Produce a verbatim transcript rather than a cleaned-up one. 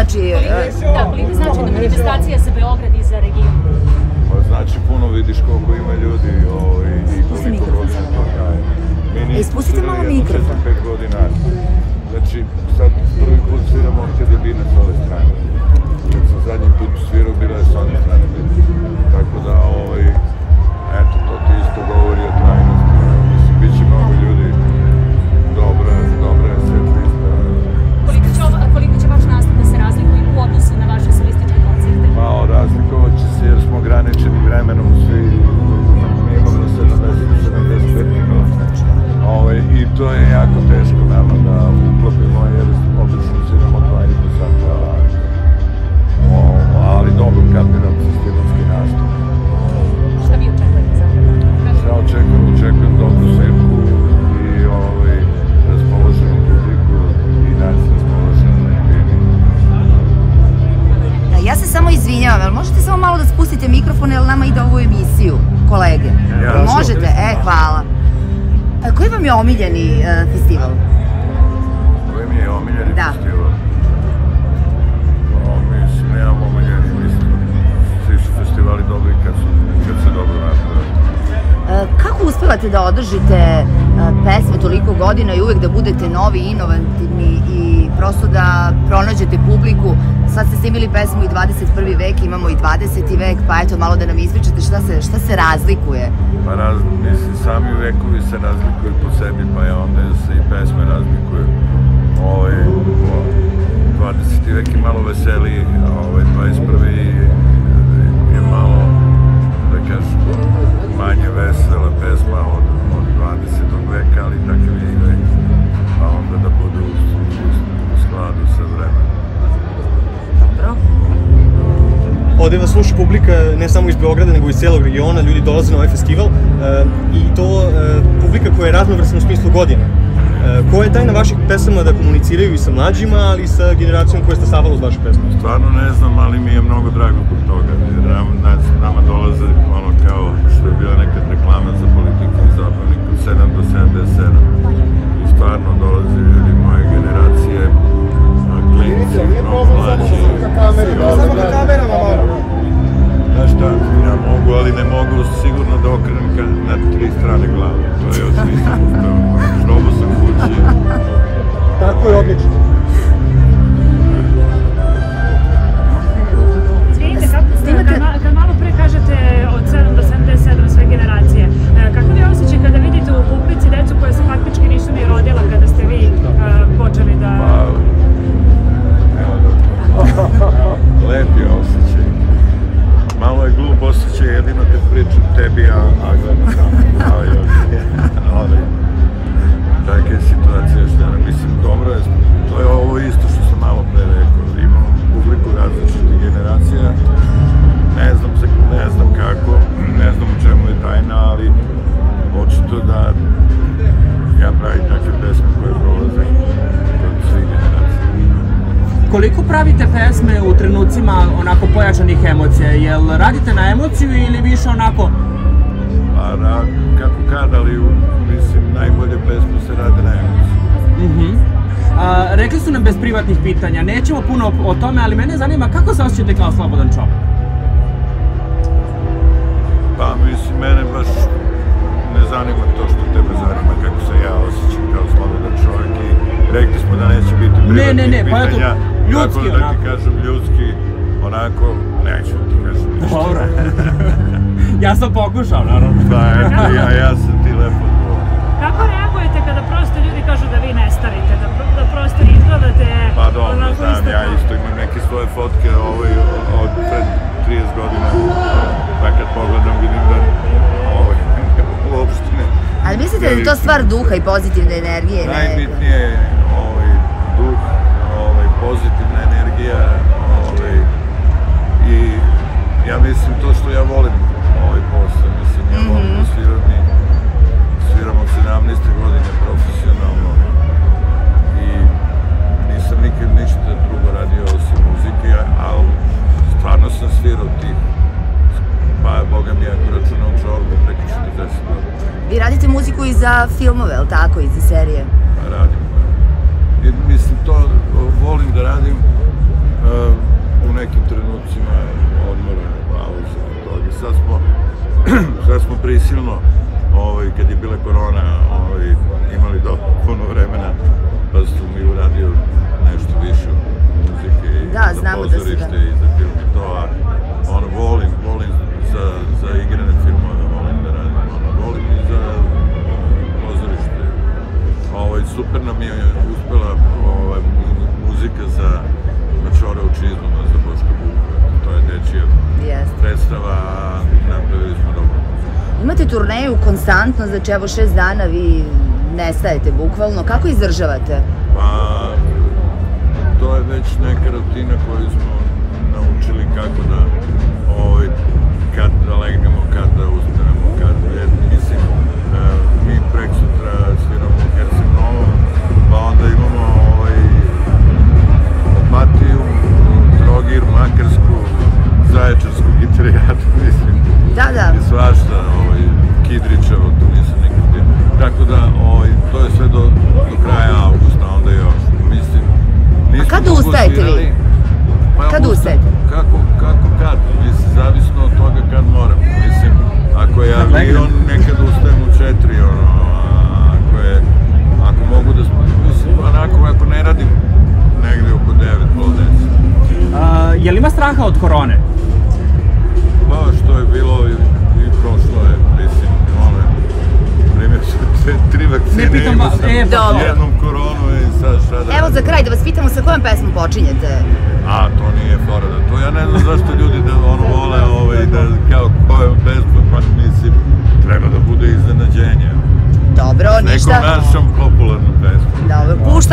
znači... Da, koliko znači da manifestacija za Beograd i za region? Pa znači puno, vidiš koliko ima ljudi i koliko godina to traje. Ispustite malo mikrofon. četiri pet godina. Znači, sad prvi put sviramo kad je Bina s ove strane. Kad sam zadnji put svirao, bila je s one strane Bina. Tako da, eto, to ti isto govori o trajnosti. Mislim, bit će mnogo ljudi. Dobra, dobra je set lista. Koliko će vaš nastup da se razlikuje u odnosu na vaše solističke koncerte? Malo razlikovat će se jer smo ograničeni vremenom svi. Mi imamo sedamdeset do sedamdeset pet minuta. I to je jako teško nama da uklopimo jer obično sviramo dva i po sata. Ali dobro kapiram festivalski nastup. Šta vi očekujete za ovo? Šta očekujem? Očekujem dobru svirku i raspoloženu publiku i nas raspoloženu bini. Ja se samo izvinjavam, ali možete samo malo da spustite mikrofon jer nama ide ovu emisiju, kolege? Možete? E, hvala. Koji vam je omiljeni festival? Koji mi je omiljeni festival? Mislim, nemam omiljeni, mislim. Svi su festivali dobri kad se dobro napravili. Kako uspevate da održite pesme toliko godina i uvek da budete novi, inovativni i prosto da pronađete publiku? Sad ste snimili pesmu i dvadeset prvi vek, imamo i dvadeseti vek, pa eto malo da nam ispričate šta se razlikuje? Pa mislim, sami vekovi se razlikuju po sebi, pa je onda se i pesme razlikuju. dvadeseti vek je malo veseliji, dvadeset prvi je malo, da kažem, manje vesela pesma od dvadesetog veka, ali takav je i vek, pa onda da budu u skladu sa vremenom. Dobro. Ovde vas sluša publika ne samo iz Beograda, nego iz cijelog regiona, ljudi dolaze na ovaj festival i to publika koja je raznovrsna u smislu godina. Koja je tajna vaših pesama da komuniciraju i sa mlađima, ali i sa generacijom koja je stasavala uz vaše pesme? Stvarno ne znam, ali mi je mnogo drago kod toga. Nama dolaze ono kao što je bila nekad reklama za politiku i zabavnik od sedam do sedamdeset sedam. I stvarno dolaze ljudi moje generacije, klinci, mnogo mlađi. Samo na kamerama malo. Znaš šta, ja mogu, ali ne mogu sigurno da okrenem na tri strane glavu. To je još nisam uspeo. Šrobo sam kući. Tako je odlično. Izvinite, kad malo pre kažete od sedam do sedamdeset sedam sve generacije, kako vi osjećaj kada vidite u publici decu koja se faktički nisu ni rodila kada ste vi počeli da... Lep je osjećaj. Malo je glup osjećaj jedino kad pričam tebi, a gledam tamo. Ali, taka je situacija što ja mislim, dobro je, to je ovo isto što sam malo pre rekao. Imamo publiku različitih generacija, ne znam, ne znam kako, ne znam u čemu je tajna, ali očito da ja pravim takve pesme koje prolaze kod svih generacija. Koliko pravite pesme u trenucima onako pojačanih emocija? Jel radite na emociju ili više onako? Pa kako kad, ali mislim najbolje pesme se rade na emociju. Rekli su nam bez privatnih pitanja, nećemo puno o tome, ali mene zanima kako se osjećate kao slobodan čovjek? Pa mislim, mene baš ne zanima to što tebe zanima, kako se ja osjećam kao slobodan čovjek i rekli smo da neće biti privatnih pitanja. Ljudski onako. Da ti kažem ljudski, onako, neću ti kažem ništa. Dobro. Ja sam pokušao, naravno. Da, eto, ja sam ti lepo odgovorio. Kako reagujete kada prosto ljudi kažu da vi ne starite, da prosto izgledate... Pa dobro, znam, ja isto imam neke svoje fotke od pred trideset godina, pa kad pogledam vidim da uopšte ne... Ali mislite da je to stvar duha i pozitivne energije? Najbitnije je duh, pozitivna energija i ja mislim to što ja volim ovaj posao, mislim ja volim da sviram i sviram od sedamnaeste godine profesionalno i nisam nikad ništa drugo radio osim muzike, ali stvarno sam svirao tih, pa boga mi ako računam čorbu preko četrdeset godina. Vi radite muziku i za filmove, ali tako, i za serije? Pa radim. Mislim, to volim da radim, prisilno, ovaj, kad je bila korona, ovaj, imali do puno vremena, pa su mi uradio nešto više muzike i Da, za znamo da si pozorište da. i za film i to, a ono, volim, volim za, za igrane filmove, volim da radim, ono, volim i za pozorište. Ovaj, super nam je uspela ovaj, muzika za Mačora u čizmama, za Boška Buka, to je dečija Jeste. predstava, napravili smo dobro. Imate turneju konstantno, znači evo šest dana vi nestajete bukvalno. Kako izdržavate? Pa, to je već neka rutina koju smo naučili kako da, ovaj, kad da legnemo, kad da ustanemo, kad, jer, mislim, e, mi prek sutra sviramo u Herceg Novom, pa onda imamo ovaj, Opatiju, Trogir, Makarsku, Zaječarsku gitarijatu, mislim, Da, da. i svašta, ovaj, Kidričevo, tu nisam nikad bio. Tako da, ovaj, to je sve do, do kraja avgusta, onda još, mislim, nismo kad dugo ustajete vi? svirali. Pa Kad ustam- ustajete? Kako, kako kad, mislim, zavisno od toga kad moram. Mislim, ako je avion, nekad ustajem u četiri, ono, a ako je, ako mogu da, mislim, onako, ako ne radim, negde oko devet, pol deset. A, je li ima straha od korone? Pa što je bilo i, i prošlo je, mislim, ono, primjer su tri, tri vakcine, Ne pitam imao vas, sam e, dobro. jednom koronu i sad šta da Evo radim. za kraj da vas pitamo sa kojom pesmom počinjete? A, to nije fora da to, ja ne znam zašto ljudi da ono vole, ovaj, da kao koju pesmu, pa mislim, treba da bude iznenađenje. Dobro, Nekom ništa. našom popularnom pesmom. Dobro, pušta